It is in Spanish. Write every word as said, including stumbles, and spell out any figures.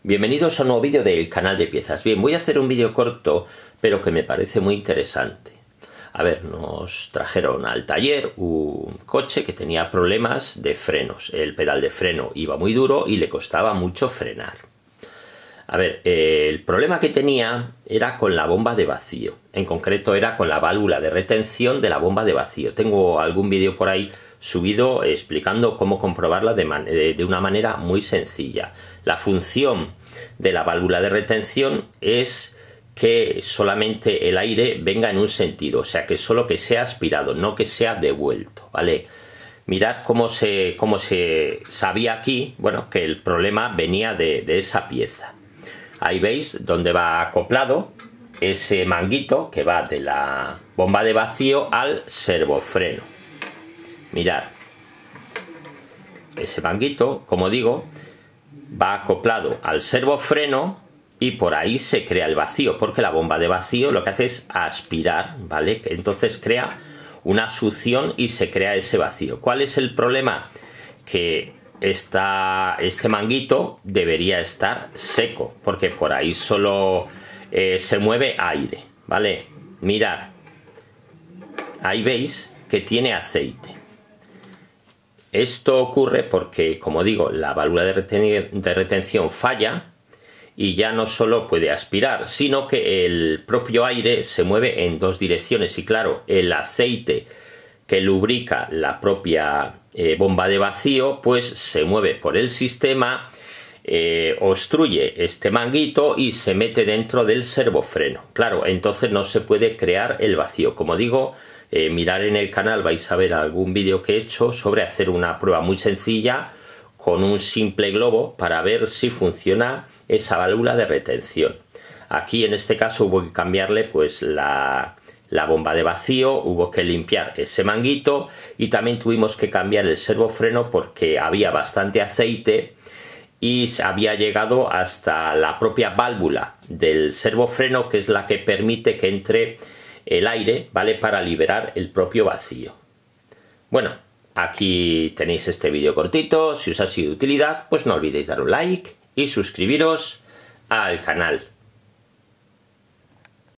Bienvenidos a un nuevo vídeo del canal de piezas. Bien, voy a hacer un vídeo corto, pero que me parece muy interesante. A ver, nos trajeron al taller un coche que tenía problemas de frenos. El pedal de freno iba muy duro y le costaba mucho frenar. A ver, eh, el problema que tenía era con la bomba de vacío. En concreto era con la válvula de retención de la bomba de vacío. Tengo algún vídeo por ahí subido explicando cómo comprobarla de, man de, de una manera muy sencilla. La función de la válvula de retención es que solamente el aire venga en un sentido, o sea que solo que sea aspirado, no que sea devuelto, ¿vale? Mirad cómo se, cómo se sabía aquí, bueno, que el problema venía de, de esa pieza. Ahí veis donde va acoplado ese manguito que va de la bomba de vacío al servofreno. Mirad, ese manguito, como digo, va acoplado al servofreno y por ahí se crea el vacío, porque la bomba de vacío lo que hace es aspirar, ¿vale? Entonces crea una succión y se crea ese vacío. ¿Cuál es el problema? Que esta, este manguito debería estar seco, porque por ahí solo eh, se mueve aire, ¿vale? Mirad, ahí veis que tiene aceite. Esto ocurre porque, como digo, la válvula de, reten de retención falla y ya no solo puede aspirar, sino que el propio aire se mueve en dos direcciones. Y claro, el aceite que lubrica la propia eh, bomba de vacío, pues se mueve por el sistema, eh, obstruye este manguito y se mete dentro del servofreno. Claro, entonces no se puede crear el vacío. Como digo, Eh, mirar en el canal, vais a ver algún vídeo que he hecho sobre hacer una prueba muy sencilla con un simple globo para ver si funciona esa válvula de retención. Aquí en este caso hubo que cambiarle pues la, la bomba de vacío, hubo que limpiar ese manguito y también tuvimos que cambiar el servofreno porque había bastante aceite y había llegado hasta la propia válvula del servofreno, que es la que permite que entre el aire, ¿vale? Para liberar el propio vacío. Bueno, aquí tenéis este vídeo cortito. Si os ha sido de utilidad, pues no olvidéis dar un like y suscribiros al canal.